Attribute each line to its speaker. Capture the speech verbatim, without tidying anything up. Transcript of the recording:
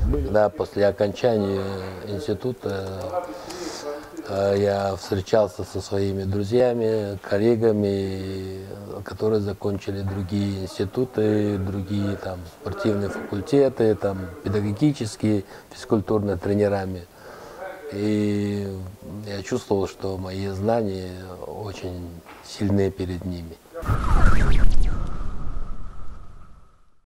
Speaker 1: были?
Speaker 2: Да, после окончания института я встречался со своими друзьями, коллегами, которые закончили другие институты, другие там спортивные факультеты, там педагогические, физкультурные тренерами. И я чувствовал, что мои знания очень сильны перед ними.